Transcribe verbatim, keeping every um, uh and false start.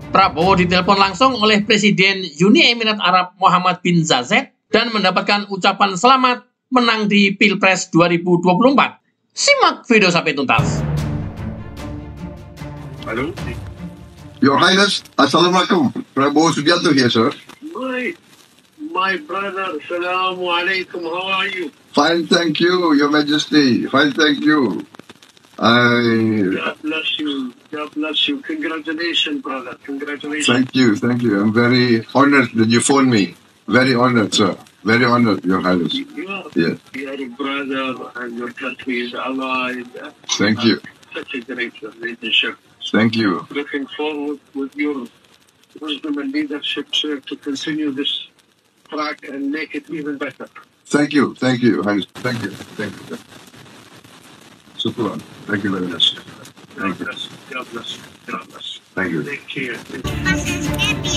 Prabowo ditelepon langsung oleh Presiden Uni Emirat Arab Mohammed Bin Zayed dan mendapatkan ucapan selamat menang di Pilpres dua ribu dua puluh empat. Simak video sampai tuntas. Halo. Your Highness, Assalamualaikum. Prabowo Subiyanto here, sir. My, my brother, Assalamu alaikum. How are you? Fine, thank you, Your Majesty. Fine, thank you. I... God bless you. God bless you. Congratulations, brother. Congratulations. Thank you, thank you. I'm very honored that you phoned me. Very honored, sir. Very honored, Your Highness. You are, Yes. you are a brother and your country is allied. Thank you. Such a great relationship. Thank you. Looking forward with your wisdom and leadership, sir, to continue this track and make it even better. Thank you, thank you, Your Highness. Thank you, thank you. Shukran. Thank you very much. God bless. God bless. God bless. Thank you. Take care.